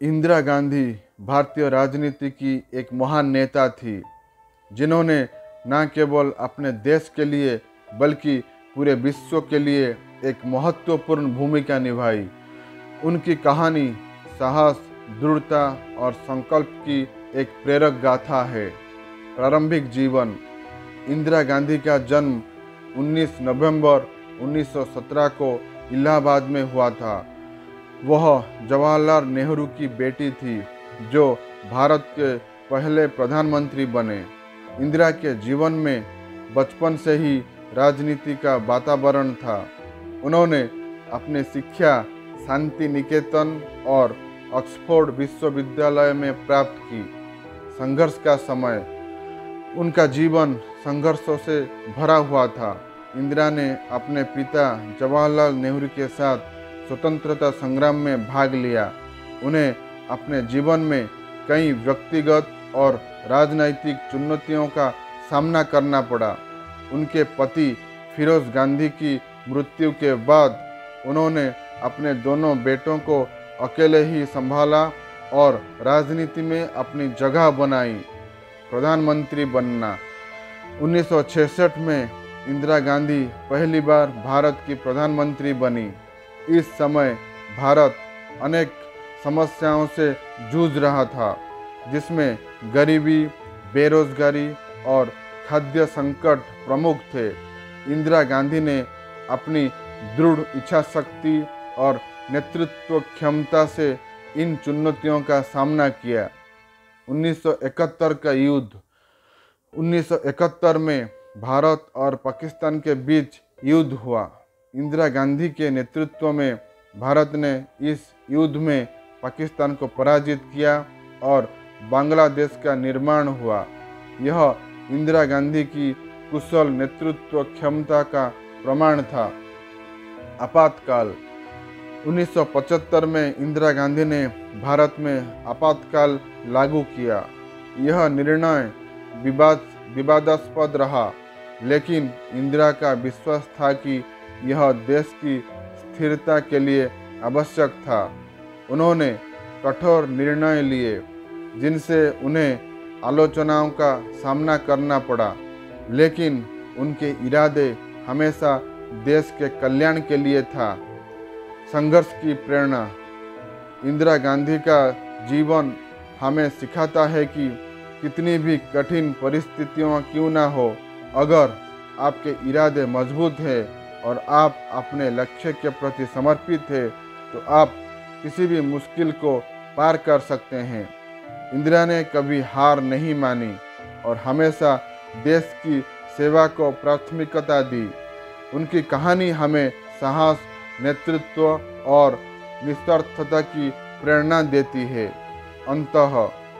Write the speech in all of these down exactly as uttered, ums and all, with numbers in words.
इंदिरा गांधी भारतीय राजनीति की एक महान नेता थी, जिन्होंने न केवल अपने देश के लिए बल्कि पूरे विश्व के लिए एक महत्वपूर्ण भूमिका निभाई। उनकी कहानी साहस, दृढ़ता और संकल्प की एक प्रेरक गाथा है। प्रारंभिक जीवन। इंदिरा गांधी का जन्म उन्नीस नवंबर उन्नीस सौ सत्रह को इलाहाबाद में हुआ था। वह जवाहरलाल नेहरू की बेटी थी, जो भारत के पहले प्रधानमंत्री बने। इंदिरा के जीवन में बचपन से ही राजनीति का वातावरण था। उन्होंने अपनी शिक्षा शांति निकेतन और ऑक्सफोर्ड विश्वविद्यालय में प्राप्त की। संघर्ष का समय। उनका जीवन संघर्षों से भरा हुआ था। इंदिरा ने अपने पिता जवाहरलाल नेहरू के साथ स्वतंत्रता संग्राम में भाग लिया। उन्हें अपने जीवन में कई व्यक्तिगत और राजनैतिक चुनौतियों का सामना करना पड़ा। उनके पति फिरोज गांधी की मृत्यु के बाद उन्होंने अपने दोनों बेटों को अकेले ही संभाला और राजनीति में अपनी जगह बनाई। प्रधानमंत्री बनना। उन्नीस सौ छियासठ में इंदिरा गांधी पहली बार भारत की प्रधानमंत्री बनी। इस समय भारत अनेक समस्याओं से जूझ रहा था, जिसमें गरीबी, बेरोजगारी और खाद्य संकट प्रमुख थे। इंदिरा गांधी ने अपनी दृढ़ इच्छा शक्ति और नेतृत्व क्षमता से इन चुनौतियों का सामना किया। उन्नीस सौ इकहत्तर का युद्ध। उन्नीस सौ इकहत्तर में भारत और पाकिस्तान के बीच युद्ध हुआ। इंदिरा गांधी के नेतृत्व में भारत ने इस युद्ध में पाकिस्तान को पराजित किया और बांग्लादेश का निर्माण हुआ। यह इंदिरा गांधी की कुशल नेतृत्व क्षमता का प्रमाण था। आपातकाल। उन्नीस सौ पचहत्तर में इंदिरा गांधी ने भारत में आपातकाल लागू किया। यह निर्णय विवाद विवादास्पद रहा, लेकिन इंदिरा का विश्वास था कि यह देश की स्थिरता के लिए आवश्यक था। उन्होंने कठोर निर्णय लिए, जिनसे उन्हें आलोचनाओं का सामना करना पड़ा, लेकिन उनके इरादे हमेशा देश के कल्याण के लिए था। संघर्ष की प्रेरणा। इंदिरा गांधी का जीवन हमें सिखाता है कि कितनी भी कठिन परिस्थितियां क्यों ना हो, अगर आपके इरादे मजबूत हैं और आप अपने लक्ष्य के प्रति समर्पित हैं, तो आप किसी भी मुश्किल को पार कर सकते हैं। इंदिरा ने कभी हार नहीं मानी और हमेशा देश की सेवा को प्राथमिकता दी। उनकी कहानी हमें साहस, नेतृत्व और निस्वार्थता की प्रेरणा देती है। अंततः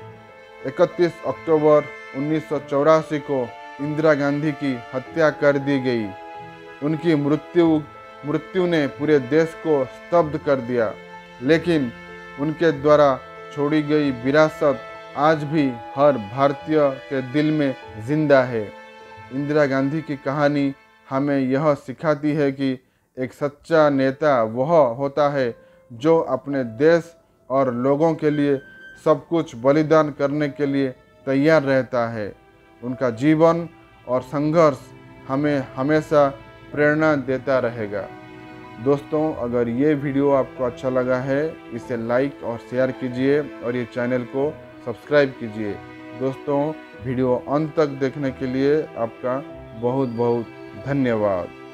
इकतीस अक्टूबर उन्नीस सौ चौरासी को इंदिरा गांधी की हत्या कर दी गई। उनकी मृत्यु मृत्यु ने पूरे देश को स्तब्ध कर दिया, लेकिन उनके द्वारा छोड़ी गई विरासत आज भी हर भारतीय के दिल में जिंदा है। इंदिरा गांधी की कहानी हमें यह सिखाती है कि एक सच्चा नेता वह होता है जो अपने देश और लोगों के लिए सब कुछ बलिदान करने के लिए तैयार रहता है। उनका जीवन और संघर्ष हमें हमेशा प्रेरणा देता रहेगा। दोस्तों, अगर ये वीडियो आपको अच्छा लगा है, इसे लाइक और शेयर कीजिए और ये चैनल को सब्सक्राइब कीजिए। दोस्तों, वीडियो अंत तक देखने के लिए आपका बहुत बहुत धन्यवाद।